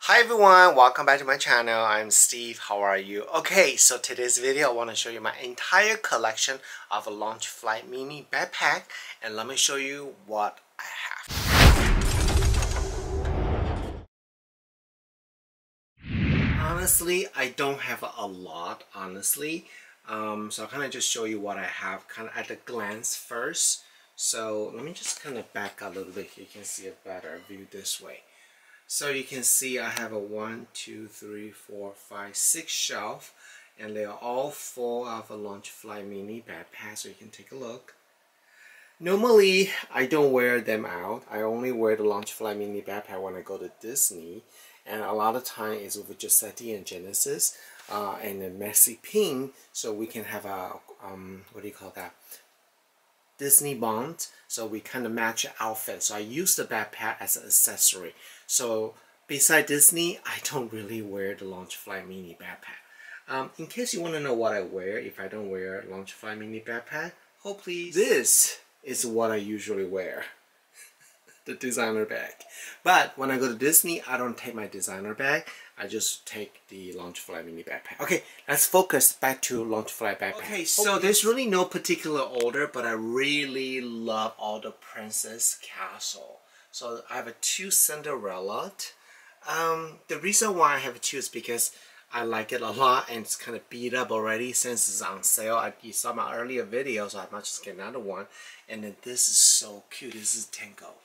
Hi everyone, welcome back to my channel. I'm Steve. How are you? Okay, so today's video I want to show you my entire collection of a Launch Fly mini backpack, and let me show you what I have. Honestly, I don't have a lot, honestly. So I'll kind of just show you what I have kind of at a glance first. So let me just kind of back a little bit here. You can see a better view this way. So you can see I have a 1, 2, 3, 4, 5, 6 shelf, and they are all full of a Launch Fly mini backpack, so you can take a look. Normally, I don't wear them out. I only wear the Launch Fly mini backpack when I go to Disney, and a lot of time is with Giuseppe and Genesis, and a messy pink, so we can have a what do you call that? Disney bond, so we kind of match outfit. So I use the backpack as an accessory. So beside Disney, I don't really wear the Launch Fly mini backpack. In case you want to know what I wear if I don't wear Launch Fly mini backpack, oh please. This is what I usually wear. The designer bag. But when I go to Disney, I don't take my designer bag. I just take the Launch Fly mini backpack. Okay, let's focus back to Launch Fly backpack. Okay, so there's really no particular order, but I really love all the Princess Castle. So I have a 2 Cinderella. The reason why I have 2 is because I like it a lot and it's kind of beat up already since it's on sale. You saw my earlier video, so I might just get another one. And then this is so cute. This is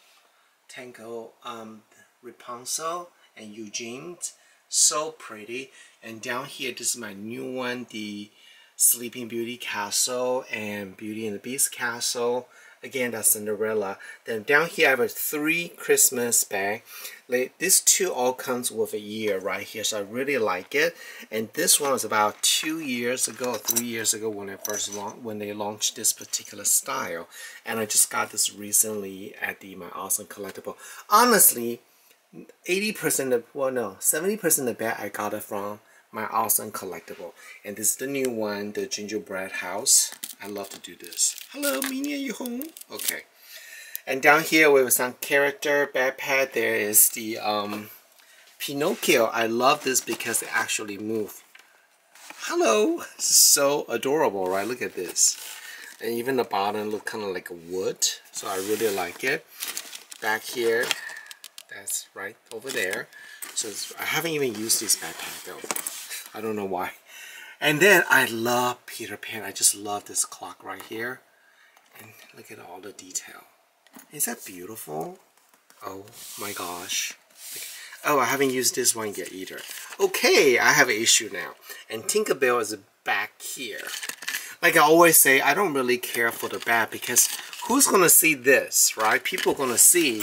Tango, Rapunzel and Eugene, so pretty. And down here, this is my new one, the Sleeping Beauty Castle and Beauty and the Beast Castle. Again, that's Cinderella. Then down here, I have a 3 Christmas bag. These 2 all comes with a year right here, so I really like it. And this one was about 2 years ago, 3 years ago when they launched this particular style. And I just got this recently at my Awesome Collectible. Honestly, 70% of the bag I got it from my Awesome Collectible. And this is the new one, the Gingerbread House. I love to do this. Hello, Minnie, are you home? Okay. And down here we have some character backpack. There is the Pinocchio. I love this because it actually moves. Hello! So adorable, right? Look at this. And even the bottom look kind of like a wood. So I really like it. Back here, that's right over there. So I haven't even used this backpack though. I don't know why. And then I love Peter Pan. I just love this clock right here. And look at all the detail. Is that beautiful? Oh my gosh. Oh, I haven't used this one yet either. Okay, I have an issue now. And Tinkerbell is back here. Like I always say, I don't really care for the back because who's going to see this, right? People are going to see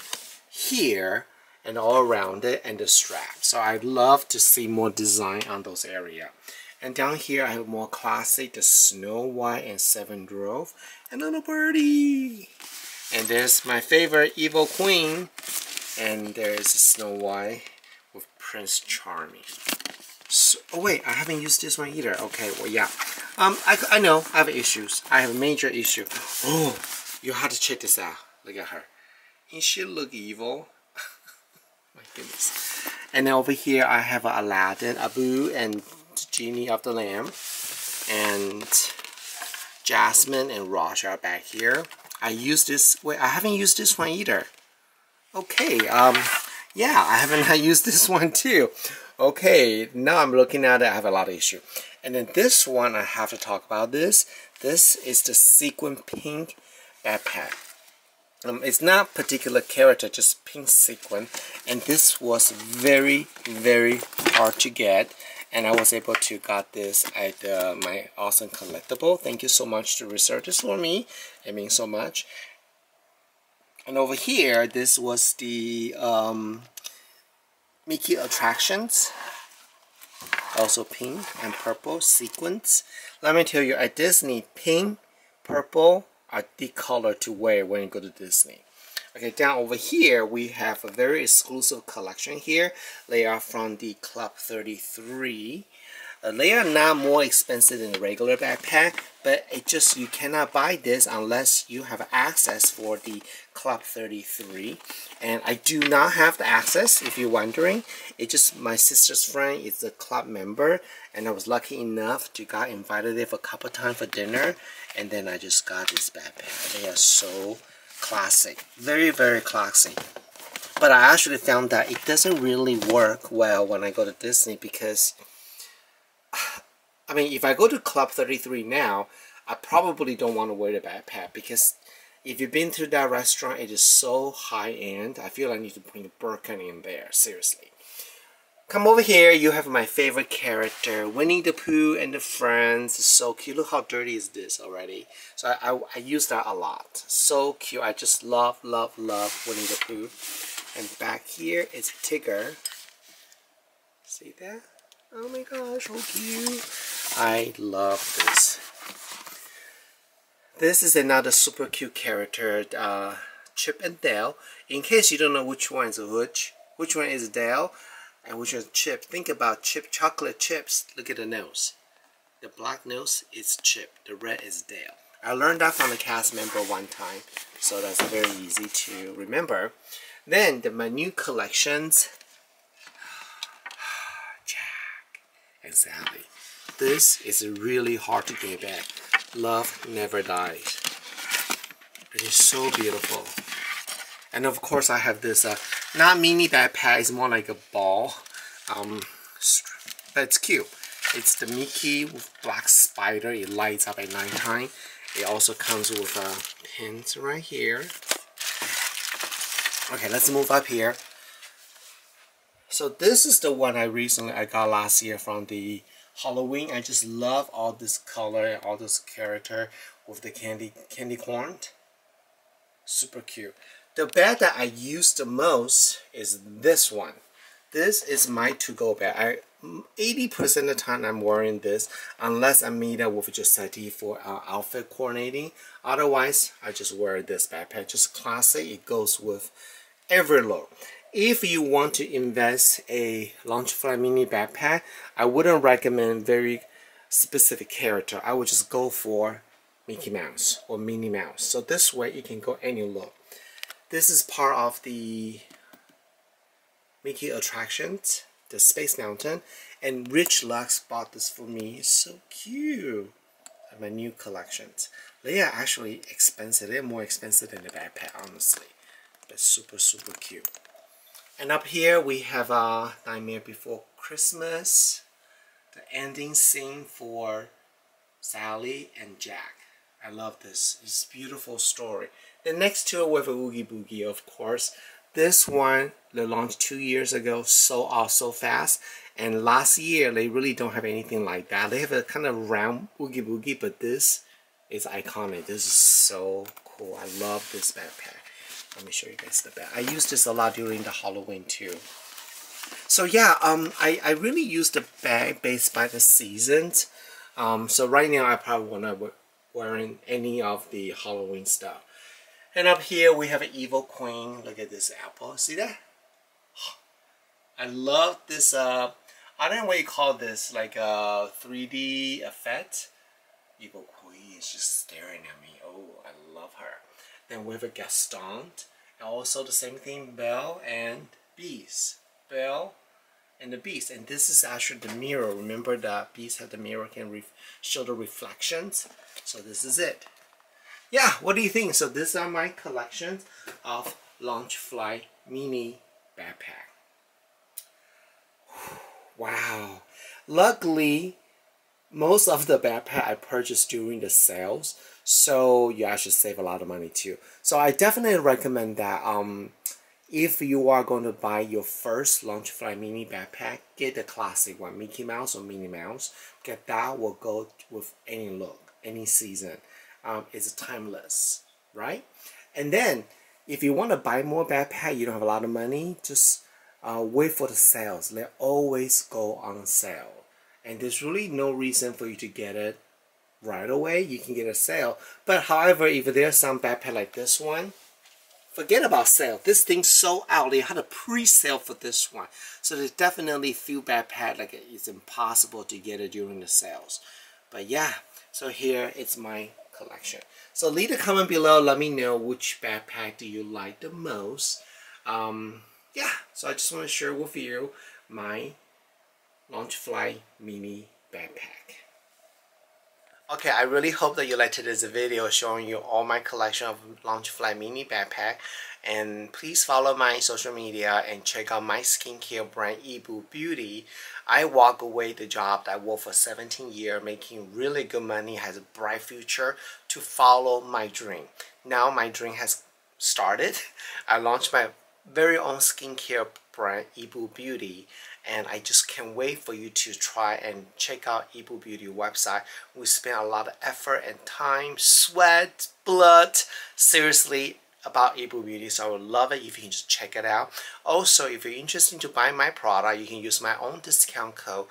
here and all around it and the strap. So I'd love to see more design on those areas. And down here I have more classic, the Snow White and Seven Dwarfs and Little Birdie. And there's my favorite Evil Queen. And there's Snow White with Prince Charming. So, oh wait, I haven't used this one either. Okay, well yeah. I know, I have issues. I have a major issue. Oh, you have to check this out. Look at her. Ain't she look evil? My goodness. And then over here I have Aladdin, Abu, and Genie of the Lamp. And Jasmine and Raj are back here. I use this. Wait, I haven't used this one either. Okay, yeah, I haven't used this one too. Okay, now I'm looking at it, I have a lot of issue. And then this one, I have to talk about this. This is the Sequin Pink backpack. It's not particular character, just pink sequin. And this was very, very hard to get. And I was able to got this at my Awesome Collectible. Thank you so much to research this for me. It means so much. And over here, this was the Mickey Attractions. Also pink and purple sequins. Let me tell you, at Disney, pink, purple are the color to wear when you go to Disney. Okay, down over here, we have a very exclusive collection here. They are from the Club 33. They are not more expensive than a regular backpack, but it just, you cannot buy this unless you have access for the Club 33. And I do not have the access, if you're wondering. It's just my sister's friend is a club member, and I was lucky enough to got invited there for a couple times for dinner, and then I just got this backpack. They are so classic, very, very classic. But I actually found that it doesn't really work well when I go to Disney, because I mean, if I go to Club 33 now, I probably don't want to wear the backpack, because if you've been to that restaurant, it is so high-end. I feel I need to bring a Birkin in there, seriously. Come over here, you have my favorite character, Winnie the Pooh and the Friends. It's so cute. Look how dirty is this already. So I use that a lot. So cute. I just love, love, love Winnie the Pooh. And back here is Tigger. See that? Oh my gosh, so cute. I love this. This is another super cute character, Chip and Dale. In case you don't know which one is which one is Dale and which one is Chip, think about Chip, chocolate chips. Look at the nose. The black nose is Chip, the red is Dale. I learned that from a cast member one time, so that's very easy to remember. Then my new collections, Jack and Sally. This is really hard to get back. Love Never Dies. It is so beautiful. And of course I have this, not mini backpack, it's more like a ball. But it's cute. It's the Mickey with black spider. It lights up at nighttime. It also comes with pins right here. Okay, let's move up here. So this is the one I got last year from the Halloween. I just love all this color, all this character with the candy corn. Super cute. The bag that I use the most is this one. This is my to-go bag. 80% of the time I'm wearing this, unless I meet up with Giuseppe for outfit coordinating. Otherwise, I just wear this backpack. Just classic. It goes with every look. If you want to invest a Launchfly mini backpack, I wouldn't recommend very specific character. I would just go for Mickey Mouse or Minnie Mouse. So this way you can go any look. This is part of the Mickey attractions, the Space Mountain, and Rich Lux bought this for me. It's so cute. My new collections. They are actually expensive. They're more expensive than the backpack, honestly. But super, super cute. And up here we have Nightmare Before Christmas, the ending scene for Sally and Jack. I love this. It's a beautiful story. The next two with a Oogie Boogie, of course. This one they launched 2 years ago, sold out so fast. And last year they really don't have anything like that. They have a kind of round Oogie Boogie, but this is iconic. This is so cool. I love this backpack. Let me show you guys the bag. I used this a lot during the Halloween too. So yeah, I really use the bag based by the seasons. So right now I probably won't be wearing any of the Halloween stuff. And up here we have an Evil Queen. Look at this apple. See that? I love this. I don't know what you call this, like a 3D effect. Evil Queen is just staring at me. Oh, I love her. Then we have a Gaston, and also the same thing, Belle and Beast. Belle and the Beast, and this is actually the mirror. Remember that Beast had the mirror, can show the reflections. So this is it. Yeah, what do you think? So these are my collections of Launchfly mini backpack. Wow. Luckily, most of the backpack I purchased during the sales, so you actually save a lot of money too. So I definitely recommend that if you are going to buy your first Launchfly mini backpack, get the classic one, Mickey Mouse or Minnie Mouse. Get that will go with any look, any season. It's timeless, right? And then if you want to buy more backpack, you don't have a lot of money, just wait for the sales. They always go on sale. And there's really no reason for you to get it right away. You can get a sale. But however, if there's some backpack like this one, forget about sale. This thing's sold out. They had a pre-sale for this one. So they definitely feel backpack like it's impossible to get it during the sales. But yeah, so here it's my collection. So leave a comment below. Let me know which backpack do you like the most. Yeah, so I just want to share with you my Launchfly mini backpack. Okay, I really hope that you liked today's video showing you all my collection of Launchfly mini backpack. And please follow my social media and check out my skincare brand Yibu Beauty. I walk away the job that I worked for 17 years, making really good money, has a bright future to follow my dream. Now my dream has started. I launched my very own skincare brand Yibu Beauty, and I just can't wait for you to try and check out Yibu Beauty website. We spent a lot of effort and time, sweat, blood, seriously, about Yibu Beauty, so I would love it if you can just check it out. Also, if you're interested to buy my product, you can use my own discount code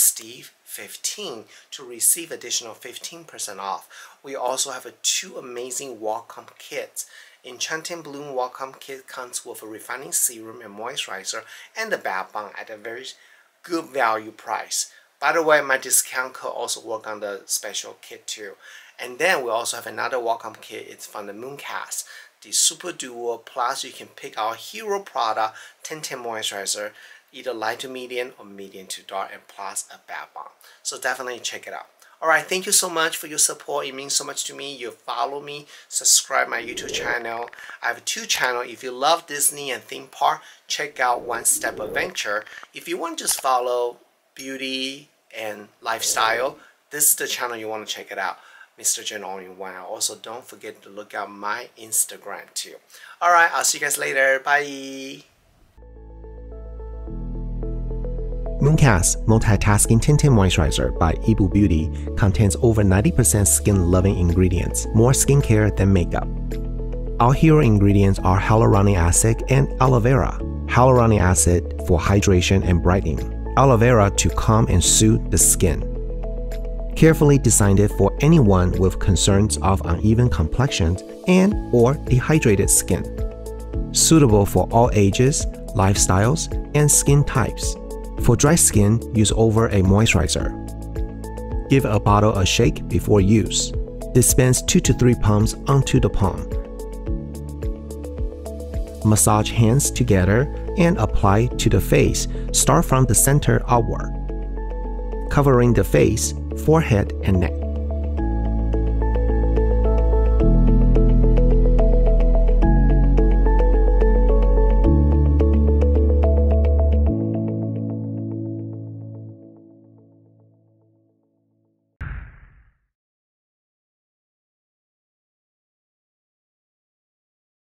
Steve15 to receive additional 15% off. We also have 2 amazing welcome kits. Enchanting Bloom welcome kit comes with a refining serum and moisturizer and the bath bomb at a very good value price. By the way, my discount code also works on the special kit too. And then we also have another welcome kit. It's from the Mooncast, the Super Duo Plus. You can pick our hero product, tinted moisturizer, either light to medium or medium to dark, and plus a bath bomb. So definitely check it out. Alright, thank you so much for your support. It means so much to me. You follow me, subscribe my YouTube channel. I have 2 channels. If you love Disney and theme park, check out One Step Adventure. If you want to just follow beauty and lifestyle, this is the channel you want to check it out. Mr. Jen All-in-One. Also, don't forget to look out my Instagram too. Alright, I'll see you guys later. Bye! Mooncast Multitasking Tinted Moisturizer by Yibu Beauty contains over 90% skin-loving ingredients, more skincare than makeup. Our hero ingredients are hyaluronic acid and aloe vera. Hyaluronic acid for hydration and brightening, aloe vera to calm and soothe the skin. Carefully designed it for anyone with concerns of uneven complexions and or dehydrated skin. Suitable for all ages, lifestyles, and skin types. For dry skin, use over a moisturizer. Give a bottle a shake before use. Dispense 2 to 3 pumps onto the palm. Massage hands together and apply to the face. Start from the center outward, covering the face, forehead, and neck.